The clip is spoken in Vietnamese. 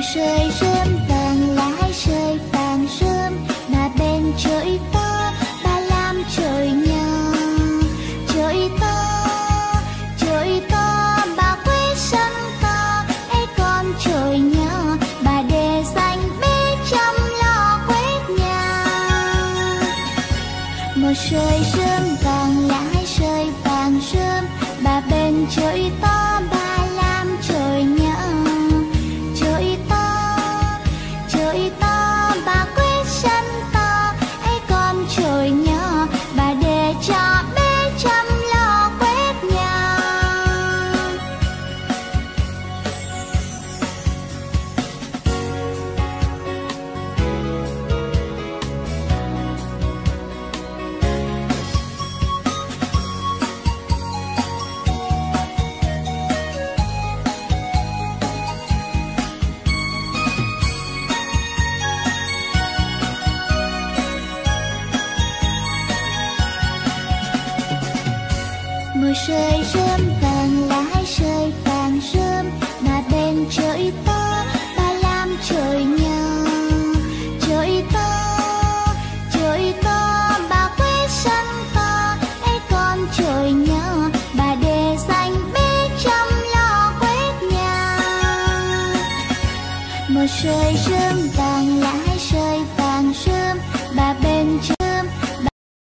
sợi rơm vàng lá rơi vàng rơm, bà bên trời to bà làm trời nhỏ. Trời to bà quét sân to, ấy con trời nhỏ bà để dành bé chăm lo quét nhà. Một sợi rơm vàng lá rơi vàng rơm, bà bên trời to bà làm trời nhỏ. Trời to bà quét sân to, ấy con trời nhỏ bà để cho bé chăm lo quét nhà. Một sợi rơm vàng lá rơi vàng rơm, bà bên trời to bà làm trời nhỏ. Trời to bà quét sân to, ấy con trời nhỏ bà để dành bé chăm lo quét nhà. Một sợi rơm vàng lá